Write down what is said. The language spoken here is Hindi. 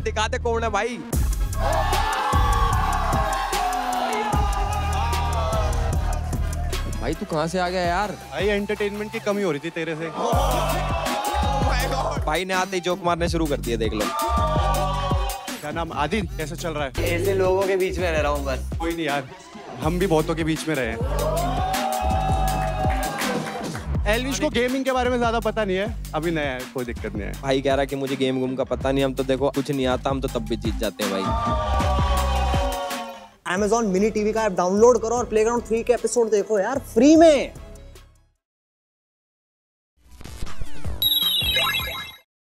दिखा दे कौन है भाई। भाई तू कहाँ से आ गया यार? भाई एंटरटेनमेंट की कमी हो रही थी तेरे से। भाई ने आते ही जोक मारने शुरू कर दिए, देख लो। क्या नाम? आदिल, कैसा चल रहा है? ऐसे लोगों के बीच में रह रहा हूँ बस। कोई नहीं यार, हम भी बहुतों के बीच में रहे हैं। एल्विश को गेमिंग के बारे में ज्यादा पता नहीं है, अभी नया है, कोई दिक्कत नहीं है। भाई कह रहा कि मुझे गेम गुम का पता नहीं, हम तो देखो कुछ नहीं आता, हम तो तब भी जीत जाते हैं भाई। Amazon मिनी टीवी का ऐप डाउनलोड करो और प्लेग्राउंड 3 के एपिसोड देखो यार फ्री में।